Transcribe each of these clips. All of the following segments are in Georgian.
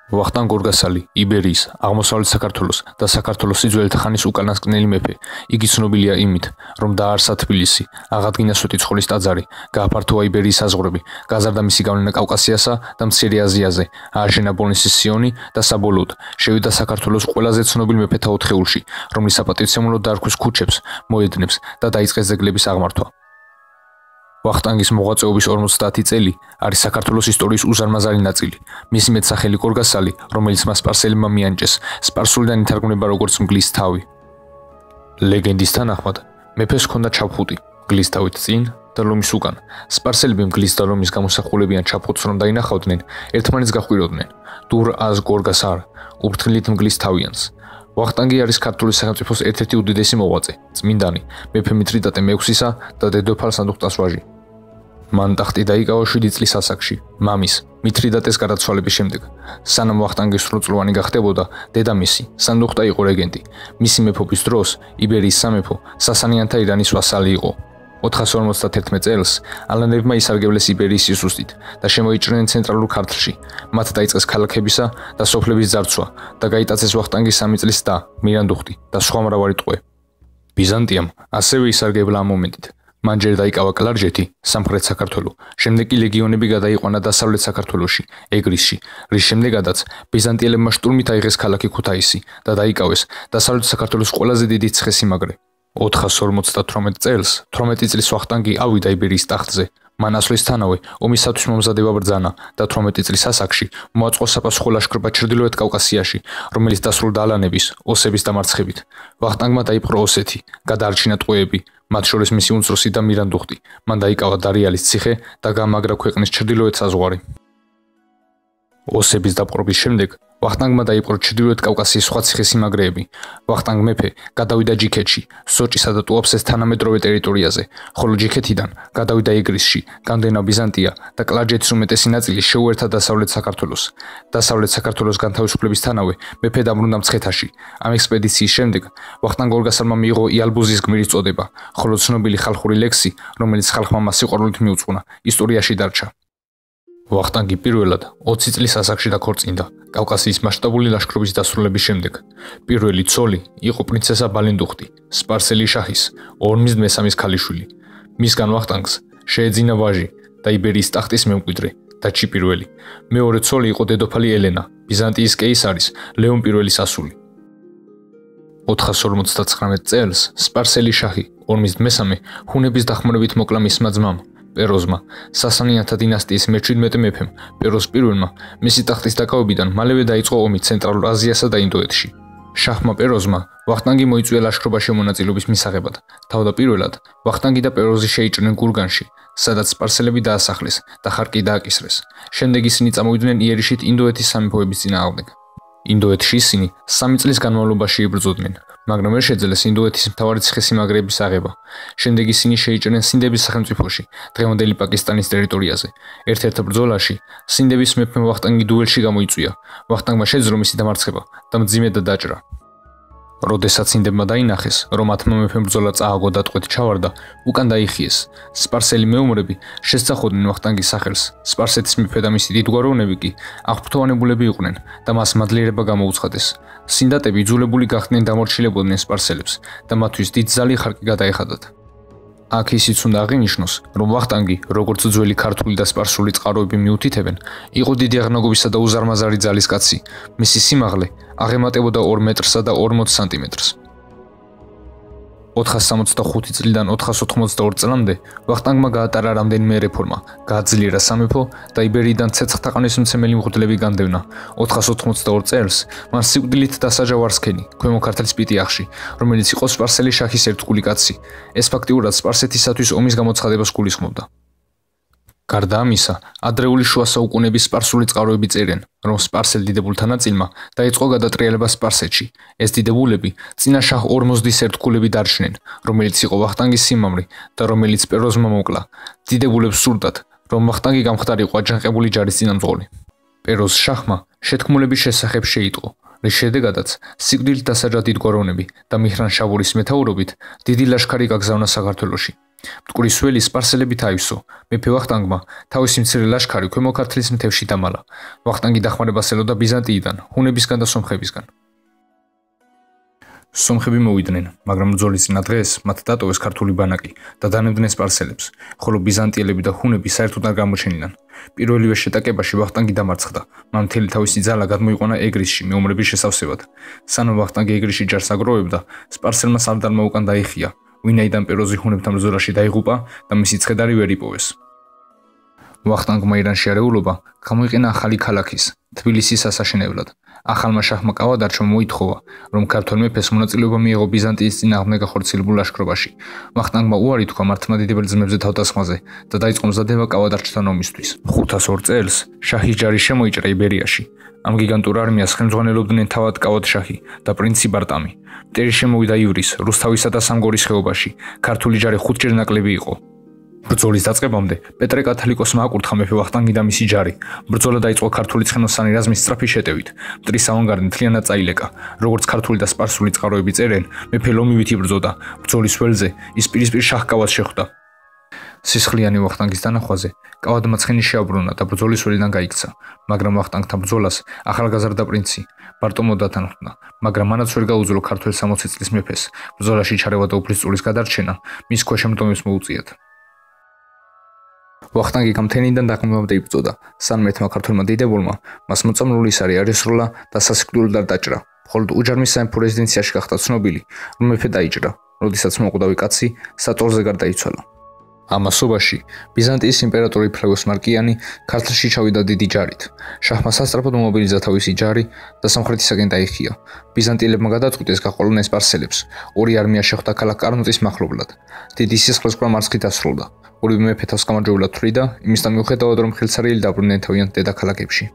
ვახტანგ გორგასალი, იბერიის, აღმოსავლეთ საქართველოს და საქართველოს სიძველეთა ხანის უკანასკნელი მეფე. იგი ცნობილია იმით, რომ დააარსა თბილისი, აღადგინა სვეტიცხოვლის ტაძარი, გააფართოვა იბერიის საზღვრები, გაზარდა მისი გავლენა კავკასიასა და მცირე აზიაზე, ააშენა ბოლნისის სიონი და საბოლოოდ შევიდა საქართველოს ყველაზე ცნობილ მეფეთა ოთხეულში, რომლის საპატივცემულოდ დაარქვეს ქუჩებს, მოედნებს და დაიწყეს ძეგლების აღმართვა. ვახტანგის მოღვაწეობის 50 წელი არის საქართველოს ისტორიის უზარმაზარი ნაწილი. მისი მეტსახელი გორგასალი, რომელიც მას სპარსელებმა მიანიჭეს, სპარსულიდან ითარგმნება როგორც მგლისთავი. ლეგენდის თანახმად, მეფეს ჰქონდა ჩაფხუტი, მგლისთავით წინ და ლომის უკან. სპარსელები მგლის და ლომის გამოსახულებიან ჩაფხუტს რომ დაინახავდნენ, ერთმანეთს გაჰყვიროდნენ. დურ აზ გორგასარ, ურთხილით მგლისთავიანს. ვახტანგი არის ქართლის სახელმწიფოს ერთ-ერთი უდიდესი მოღვაწე, წმინდანი, მეფე მითრიდატე მეექვსისა და დედოფალ სანდუხტას ვაჟი. მან ტახტი დაიკავა 7 წლის ასაკში, მამის, მითრიდატეს გარდაცვალების შემდეგ. სანამ ვახტანგი სრულწლოვანი გახდებოდა, დედამისი, სანდუხტა იყო რეგენტი. მისი მეფობის დროს იბერიის სამეფო სასანიანთა ირანის ვასალი იყო. 451 წელს ალანებმა ისარგებლეს იბერიის სისუსტით და შემოიჭრნენ ცენტრალურ ქართლში. მათ დაიწყეს ქალაქებისა და სოფლების ძარცვა და გაიტაცეს ვახტანგის 3 წლის და მირანდუხტი და სხვა მრავალი ტყვე. ბიზანტიამ ასევე ისარგებლა ამ მომენტით. მან ჯერ დაიკავა კლარჯეთი, სამხრეთ საქართველო, შემდეგ კი ლეგიონები გადაიყვანა დასავლეთ საქართველოში, ეგრისში, რის შემდეგაც ბიზანტიელებმა შტურმით აიღეს ქალაქი ქუთაისი და დაიკავეს დასავლეთ საქართველოს ყველაზე დიდი ციხესიმაგრე. 458 წელს, 18 წლის ვახტანგი ავიდა იბერიის ტახტზე. მან ასვლისთანავე ომისათვის მომზადება ბრძანა და 18 წლის ასაკში მოაწყო საპასუხო ლაშქრობა ჩრდილოეთ კავკასიაში, რომელიც დასრულდა ალანების, ოსების დამარცხებით. ვახტანგმა დაიპყრო ოსეთი, გადაარჩინა ტყვეები, მათ შორის მისი უმცროსი და მირანდუხტი. მან დაიკავა დარიალის ციხე და გამაგრა ქვეყნის ჩრდილოეთ საზღვარი. ოსების დაპყრობის შემდეგ ვახტანგმა დაიპყრო ჩრდილოეთ კავკასიის სხვა ციხესიმაგრეები. ვახტანგ მეფე გადავიდა ჯიქეთში, სოჭისა და ტუაფსეს თანამედროვე ტერიტორიაზე, ხოლო ჯიქეთიდან გადავიდა ეგრისში, გამდენა ბიზანტია და კლარჯეთის უმეტესი ნაწილი შეუერთა დასავლეთ საქართველოს. დასავლეთ საქართველოს განთავისუფლებისთანავე მეფე დაბრუნდა მცხეთაში. ამ ექსპედიციის შემდეგ ვახტანგ გორგასალმა მიიღო იალბუზის გმირის წოდება, ხოლო ცნობილი ხალხური ლექსი, რომელიც ხალხმა მას სიყვარულით მიუძღვნა, ისტორიაში დარჩა. ვახტანგი პირველად 20 წლის ასაკში დაქორწინდა, კავკასიის მასშტაბური ლაშქრობის დასრულების შემდეგ. პირველი ცოლი იყო პრინცესა ბალენდუხტი, სპარსელი შაჰის, ორმის მესამის ქალიშვილი. მისგან ვახტანგს შეეძინა ვაჟი და იბერიის ტახტის მემკვიდრე, დათში პირველი. მეორე ცოლი იყო დედოფალი ელენა, ბიზანტიის კეისარის ლეონ პირველის ასული. 459 წელს სპარსელი შაჰი, ორმის მესამე, ჰუნების დახმარებით მოკლა მისმა ძმამ, პეროზმა, სასანიანთა დინასტიის მე-17 მეფემ, პეროს პირველმა, მისი ტახტის დაკავებიდან მალევე დაიწყო ომი ცენტრალურ აზიასა და ინდოეთში. შაჰმა პეროზმა ვახტანგი მოიწვია ლაშქრობაში მონაწილეობის მისაღებად. თავდაპირველად ვახტანგი და პეროზი შეიჭრნენ გურგანში, სადაც სპარსელები დაასახლეს და ხარკი დააკისრეს. შემდეგ ისინი წამოვიდნენ იერიშით ინდოეთის სამეფოების წინააღმდეგ. ინდოეთში ისინი 3 წლის განმავლობაში იბრძოდნენ, მაგრამ ვერ შეძლეს ინდოეთის მთავარი ციხესიმაგრეების აღება. შემდეგ ისინი შეიჭრნენ სინდების სახელმწიფოში, დღევანდელი პაკისტანის ტერიტორიაზე. ერთ-ერთ ბრძოლაში სინდების მეფემ ვახტანგი დუელში გამოიწვია. ვახტანგმა შეძლო მისი დამარცხება და მძიმედ დაჭრა. როდესაც სინდებმა დაინახეს, რომ მათმა მეფემ ბრძოლა წააგო და ტყვედ ჩავარდა, უკან დაიხიეს. სპარსელი მეომრები შესწახოდნენ ვახტანგის სახელს. სპარსეთის მეფე და მისი დიდგვაროვნები კი აღფრთოვანებულები იყვნენ და მას მადლიერება გამოუცხადეს. სინდატები იძულებული გახდნენ დამორჩილებოდნენ სპარსელებს და მათთვის დიდ ზალი ხარკი გადაეხადათ. აქ ისიც უნდა აღინიშნოს, რომ ვახტანგი, როგორც ძველი ქართული და სპარსული წყაროები მიუთითებენ, იყო დიდი აღნაგობისა და უზარმაზარი ძალის კაცი. მისი სიმაღლე აღემატებოდა 2 მეტრსა და 40 სანტიმეტრს. 465 წლიდან 482 წლამდე ვახტანგმა გაატარა რამდენიმე რეფორმა, გააძლიერა სამეფო და იბერიიდან ცეცხლთაყანის მცემელი მღვდლები განდევნა. 482 წელს მან სიკვდილით დასაჯა ვარსქენი, ქვემო ქართლის პიტიახში, რომელიც იყო სპარსელი შაჰის ერთგული კაცი. ეს ფაქტიურად სპარსეთისათვის ომის გამოცხადებას გულისხმობდა. გარდა ამისა, ადრეული შუა საუკუნეების სპარსული წყაროები წერენ, რომ სპარსელ დიდებულთა ნაწილმა დაიწყო გადატრიალება სპარსეთში. ეს დიდებულები წინა შაჰ ორმოზდის ერთგულები დარჩნენ, რომელიც იყო ვახტანგის სიმამრი და რომელიც პეროზმა მოკლა. დიდებულებს სურდათ, რომ ვახტანგი გამხდარიყო აჯანყებული ჯარის წინამძღოლი. პეროზ შაჰმა შეთქმულების შესახებ შეიტყო, რის შედეგადაც სიკვდილით დასაჯა დიდგვაროვნები და მიჰრან შაბურის მეთაურობით დიდი ლაშქარი გაგზავნა საქართველოში. მტკვრის ველი სპარსელებით აივსო. მეფე ვახტანგმა თავისი მცირე ლაშქარი ქვემო ქართლის მთებში დამალა. ვახტანგი დახმარებას ელოდა ბიზანტიიდან, ჰუნებისგან და სომხებისგან. სომხები მოვიდნენ, მაგრამ ბრძოლის წინა დღეს მათ დატოვეს ქართული ბანაკი და დანებდნენ სპარსელებს, ხოლო ბიზანტიელები და ჰუნები საერთოდ არ გამოჩენილან. პირველივე შეტაკებაში ვახტანგი დამარცხდა. მან მთელი თავისი ძალა გადმოიყვანა ეგრისში მეომრების შესავსებად. სანამ ვახტანგი ეგრისში ჯარს აგროვებდა, სპარსელმა სარდალმა უკან დაიხია, ვინაიდან პეროზი ჰუნებთან ბრძოლაში დაიღუპა და მისი ცხედარი ვერ იპოვეს. ვახტანგმა ირანში არეულობა გამოიყენა ახალი ქალაქის, თბილისის ასაშენებლად. ახალმა შაჰმა კავადარჩმა მოითხოვა, რომ ქართველ მეფეს მონაწილეობა მიეღო ბიზანტიის წინააღმდეგ გახორციელებულ ლაშქრობაში. ვახტანგმა უარი თქვა მართლმადიდებელი ძმებზე თავდასხმაზე და დაიწყო მზადება კავადარჩთან ომისთვის. 502 წელს შაჰის ჯარი შემოიჭრა იბერიაში. ამ გიგანტურ არმიას ხელმძღვანელობდნენ თავად კავად-შაჰი და პრინცი ბარტამი. მტერი შემოვიდა ივრის, რუსთავისა და სამგორის ხეობაში. ქართული ჯარი 5 ჯერ ნაკლები იყო. ბრძოლის დაწყებამდე პეტრე კათალიკოსმა აკურთხა მეფე ვახტანგი და მისი ჯარი. ბრძოლა დაიწყო ქართული ცხენოსანი რაზმის სწრაფი შეტევით. მტრის ავანგარდი მთლიანად წაილეკა. როგორც ქართული და სპარსული წყაროები წერენ, მეფე ლომივით იბრძოდა. ბრძოლის ველზე ის პირისპირ შაჰ-კავადს შეხვდა. სისხლიანი ვახტანგის დანახვაზე კავადმა ცხენი შეაბრუნა და ბრძოლის ველიდან გაიქცა. მაგრამ ვახტანგთან ბრძოლას ახალგაზრდა პრინცი ბარტომო დათანხმდა, მაგრამ მანაც ვერ გაუძლო ქართველ 60 წლის მეფეს ბრძოლაში ჩარევა და უფლისწულის გადარჩენა მის ქვეშემდგომებს მოუწიათ. ვახტანგი გამთენიდან დაღმებამდე იბრძოდა. სანმეთმა ქართველმა დიდებულმა მას მოწამლული სარი აღესრულა და სასიკვდილოდ დაჭრა. მხოლოდ უჯარმის სამეფო რეზიდენციაში გახდა ცნობილი, რომ მეფე დაიჭრა, როდესაც მოკვდავი კაცი საწოლზე გარდაიცვალა. ამასობაში ბიზანტიის იმპერატორი ფლევოს მარკიანი ქართლში ჩავიდა დიდი ჯარით. შაჰმა სასწრაფოდ მომობილიზა თავისი ჯარი და სამხრეთისაკენ დაიხია. ბიზანტიელებმა გადაწყვიტეს გაყოლონ სპარსელებს. ორი არმია შეხვდა ქალაქ კარნოტის მახლობლად. დიდი სისხლის ყრა მარცხით ასრულდა. ორივე მეფე თავს გამარჯვებულად თვლიდა, იმისთან მიუხედავად რომ ხელსარიელი დაბრუნდნენ თავიანთ დედაქალაქებში.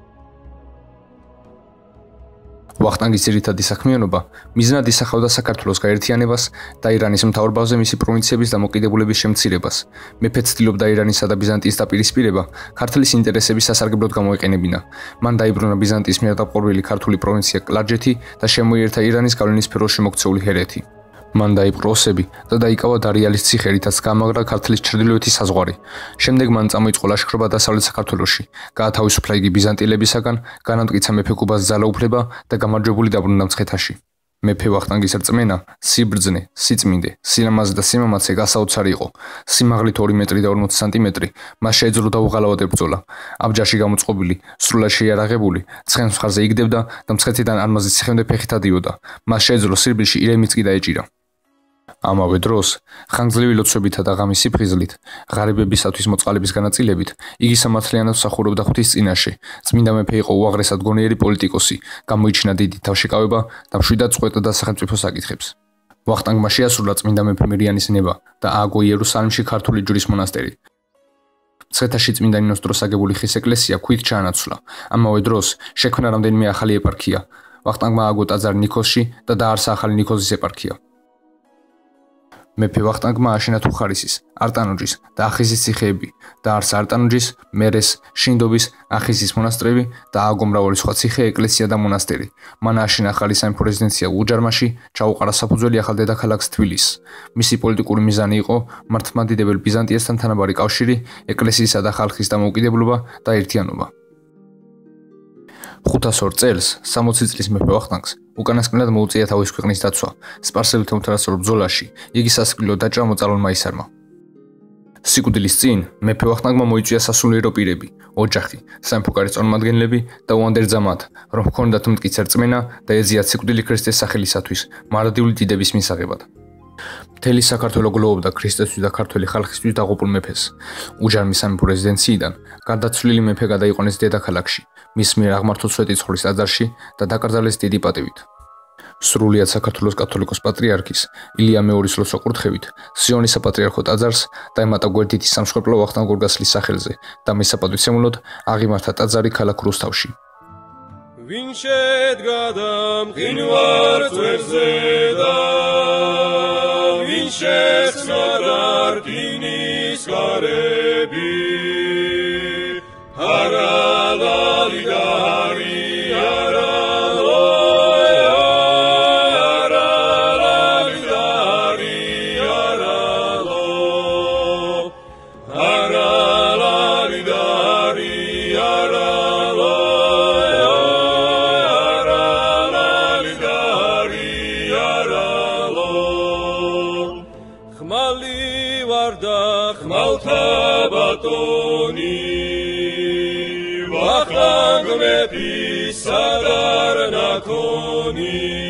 ვახტანგის ძირითადი საქმიანობა მიზნად ისახავდა საქართველოს გაერთიანებას და ირანის მთავრობაზე მისი პროვინციების დამოკიდებულების შემცირებას. მეფე ცდილობდა ირანისა და ბიზანტიის დაპირისპირება ქართლის ინტერესების სასარგებლოდ გამოეყენებინა. მან დაიბრუნა ბიზანტიის მიერ დაპყრობილი ქართული პროვინცია კლარჯეთი და შემოიერთა ირანის გავლენის სფეროში მოქცეული ჰერეთი. მან დაიპყრო ოსები და დაიკავა დარიალის ციხე, რითაც გამაგრა ქართლის ჩრდილოეთის საზღვარი. შემდეგ მან წამოიწყო ლაშქრობა დასავლეთ საქართველოში. გაათავისუფლა იგი ბიზანტიელებისაგან, განამტკიცა მეფე კუბას ძალაუფლება და გამარჯვებული დაბრუნდა მცხეთაში. მეფე ვახტანგის რწმენა, სიბრძნე, სიწმინდე, სილამაზე და სიმამაცე გასაოცარი იყო. სიმაღლით 2 მეტრი და 40 სანტიმეტრი, მას შეეძლო დაუღალავად ებრძოლა. აბჯარში გამოწყობილი, სრულად შეიარაღებული, ცხენს მხარზე იგდებდა და მცხეთიდან არმაზის ციხემდე ფეხით ადიოდა. მას შეეძლო სირბილში ირემიც კი დაეჭირა. ამავე დროს, ხანგრძლივი ლოცვებითა და ღამის სიფხიზლით, ღარიბებისათვის მოწყალების განაწილებით, იგი სამართლიანად მსახურობდა ღვთის წინაშე. წმინდა მეფე იყო უაღრესად გონიერი პოლიტიკოსი, გამოიჩინა დიდი თავშეკავება და მშვიდად წყვეტდა სახელმწიფო საკითხებს. ვახტანგმა შეასრულა წმინდა მეფე მირიანის ნება და ააგო იერუსალიმში ქართული ჯვრის მონასტერი. მცხეთაში წმინდა ნინოს დროს აგებული ხის ეკლესია ქვით ჩაანაცვლა. ამავე დროს შექმნა რამდენიმე ახალი ეპარქია. ვახტანგმა ააგო ტაძარი ნიქოზში და დაარსა ახალი ნიქოზის ეპარქია. მეფე ვახტანგმა აშენა თუხარისის, არტანოჯის და ახიზის ციხეები, დაარსა არტანოჯის, მერეს, შინდობის, ახიზის მონასტრები და ააგო მრავალი სხვა ციხე, ეკლესია და მონასტერი. მან აშენა ახალი სამეფო რეზიდენცია უჯარმაში, ჩაუყარა საფუძველი ახალ დედაქალაქს თბილისს. მისი პოლიტიკური მიზანი იყო მართლმადიდებელი ბიზანტიასთან თანაბარი კავშირი, ეკლესიისა და ხალხის დამოუკიდებლობა და ერთიანობა. 502 წელს 60 წლის მეფე ვახტანგს უკანასკნელად მოუწია თავის ქვეყნის დაცვა. სპარსელებთან უთანასწორო ბრძოლაში იგი სასიკვდილოდ დაჭრა მოწამლულმა ისარმა. სიკვდილის წინ მეფე ვახტანგმა მოიწვია სასულიერო პირები, ოჯახი, სამეფო კარის წარმომადგენლები და უანდერძა მათ, რომ ჰქონდათ მტკიცე რწმენა და ეძიათ სიკვდილი ქრისტეს სახელისათვის, მარადიული დიდების მისაღებად. მთელი საქართველო გლოვობდა ქრისტესთვის და ქართველი ხალხისთვის დაღუპულ მეფეს. უჯარმის სამეფო რეზიდენციიდან გარდაცვლილი მეფე გადაიყვანეს დედაქალაქში, მის მიერ აღმართო სვეტიცხოვლის ტაძარში და დაკრძალეს დიდი პატივით. სრულიად საქართველოს კათოლიკოს პატრიარქის ილია მეორის ლოცვა-კურთხევით სიონის საპატრიარქო ტაძარს დაემატა გვერდითი სამშობლო ვახტანგ გორგასლის სახელზე და მის საპატივცემულოდ აღიმართა ტაძარი ქალაქ რუსთავში. ვინ შედგა და მყინვარ წვერზე და ვინ შეცნა დარკინის გარები არალალი და ხმალი ვარ და ხმალთა ბატონი ვახტანგ მეფისა და არ ნაქონი